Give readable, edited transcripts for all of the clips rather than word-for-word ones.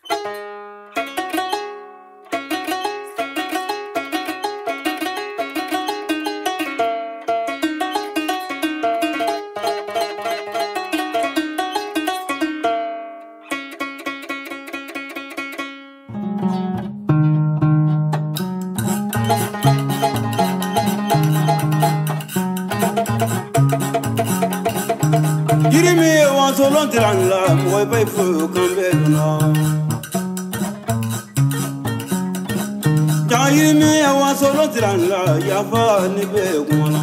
La moi bai fu cambeluna Jai me wa solo tiran la ya fa ni be gwana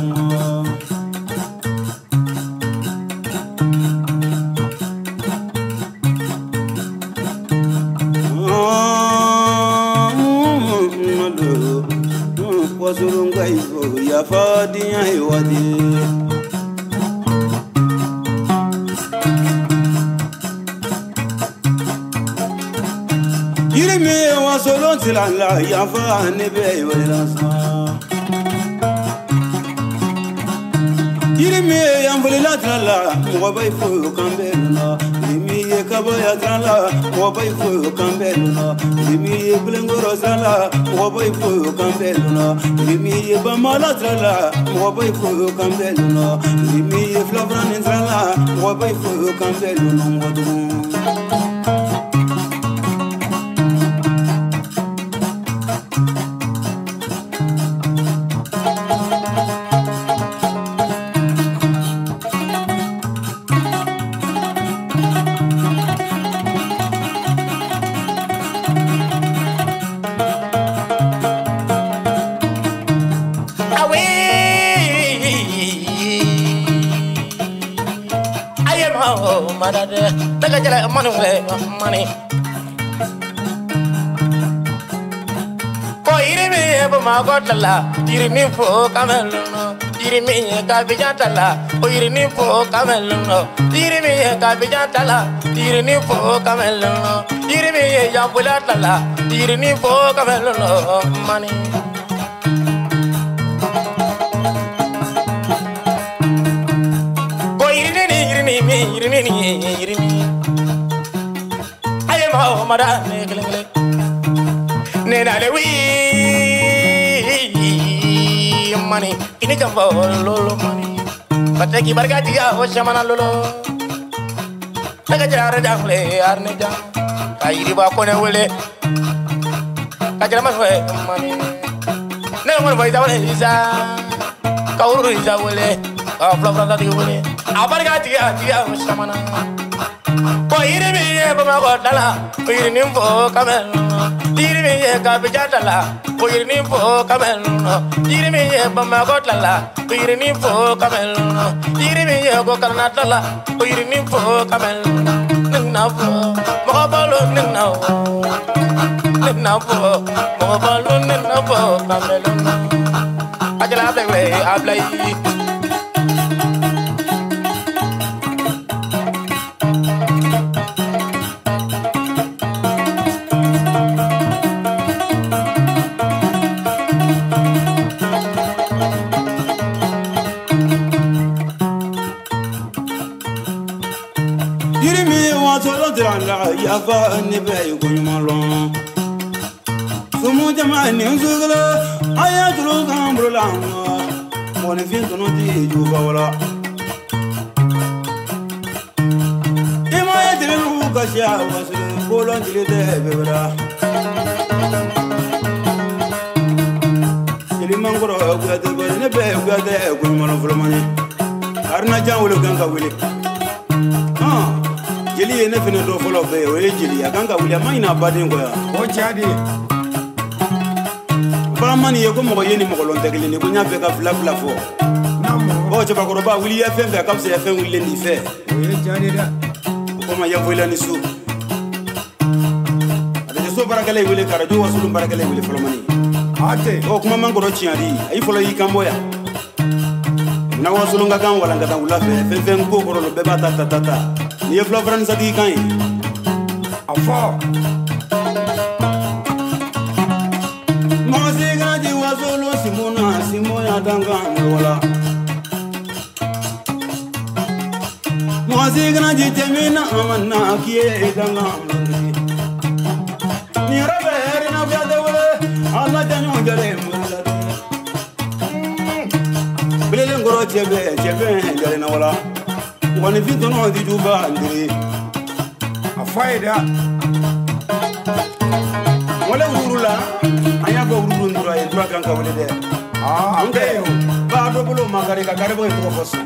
Wa solo ngai fu ya fa di ai wadi Solo tilala ya fa ne be wala sa Yirimi ya mbulila tilala mo bai fu kambeluna Yirimi ye kabaya tilala mo bai fu kambeluna Yirimi ye bulengoro tilala mo bai fu kambeluna Yirimi ye bamala tilala mo bai fu kambeluna Yirimi ye flavran tilala mo bai fu kambeluna ngodu money. Oh, irimi ebo magotala, irimi fo kameluno, irimi kabijatala, oh irimi fo kameluno, irimi kabijatala, irimi fo kameluno, irimi jambulatala, irimi fo kameluno, money. Oh, irimi. Oh, madame, Nena de money, in a jumbo, lolo money. But take you bargatia, or shamana lolo. Like a jar of play, Arnija. I riba kone wile. Kajama money. No one by the way is a Kauru is a wile. Oh, Flora, you will. Abargatia, shamana. Oh, irimi ebo magotala, oh irimi fo kameluno, irimi kabijatala, oh irimi fo kameluno, irimi ebo magotala, oh irimi fo kameluno, irimi go karnatala, oh irimi fo kameluno, nina fo, mogobalo nina fo kameluno, ajala ablay ablay. Ya fa ni be ko malon sumu jama ni zugala aya dulu kambrula mo ne fin tono di ju bawala e ma ya dilu ka sha wasu ko lon dile de bebra ili mangoro ko de be ne be ko de ko malon fulmani arna jawlo ganga wili Jeli ne fene do follow be o jeli aganga wuli amina badin ko ya o chadi ba mani ye ko mo yeni mo lon tegele ni ko nya fe ka fla fo namo o che ba ko ba wuli ya fe fe ka se ya fe wuli ni fe o ye chadi da ko ma ya wuli ni su ada so barakale wuli karajo wasulu barakale wuli follow mani ate o kuma mangoro chiari ai follow yi kamboya na wasulu nga kan wala ngata wula fe fe ko ko lo be ba ta ni flo fran sadi kan afa mozega di wasulu simona danga wala mozega di temena amana kiye danga Mirabe na biade wole Allah janyo jale mulade Bilele ngoro chebe jale na wala Wani fito no di juba ndiri Afaida Wale urula anya go urulu ndura e dura kanka wale de okay ba do bolo magari ka kare bo to fosu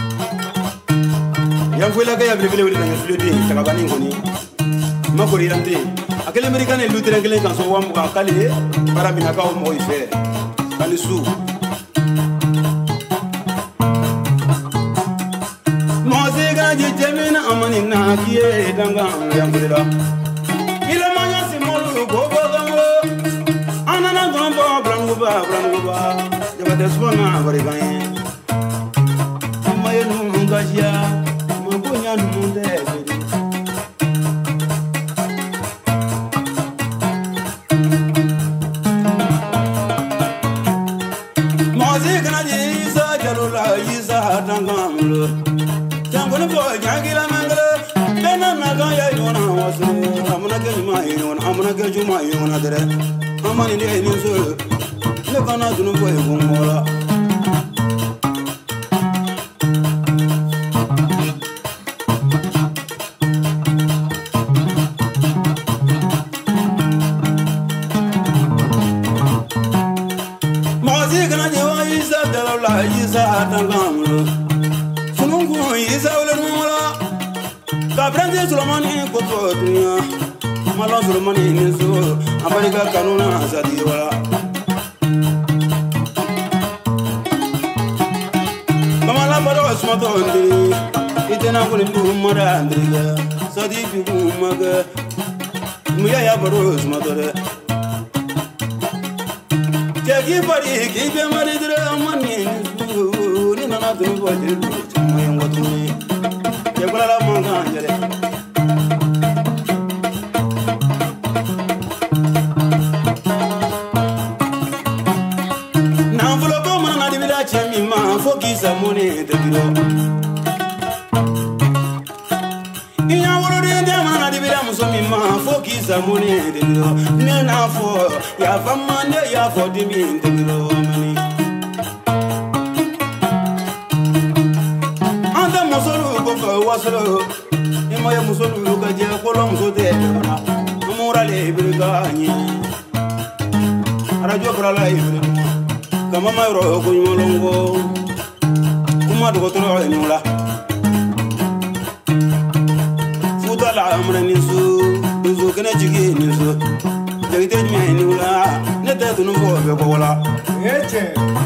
Yang fuela que ya bilele wale na fludi takabani ngoni Makori yande akele amerikane lutere ngele kan so wamu ka kali para binaka o mo ife kali su Moze ga je jemina amani na kiye danga yambira ile manya simolu go go dango anana gombo brango ba jaba desona bari gaye maye nu ngajia mo kunya nu munde Tangamlo Tangolo boy jangila mangala Bena naga ya yona wasu Amuna gejuma yona dere Amani ni niso Ne kana dunu boy gumola Mozi kana jewa isa dalala isa tangamlo Isa wala numala Kabrande Solomoni koto dunya Mala Solomoni niso Amerika kanuna azadi wala Kamala baro asmato ndiri Itena kuli mara ndiriga Sadi figu maga Muya ya baro asmato re Jagi bari kibe mari dire amani niso Ni nana tunu wajir Yekula la manga njere Na enveloppe mana na dibida chemi ma fokisa mone de biro Inya woro de mana na dibida musomi ma fokisa mone de biro Ne na fo ya famane ya fo dimi de biro mani Wasro Imoya musolu ga je kolom so de amura le birgani arajo brala ibre kama mayro ko nyolongo kuma do toro nyula futa la amra nisu duzu kana jigi nisu jagite mi nyula ne te tunu bo be ko wala eche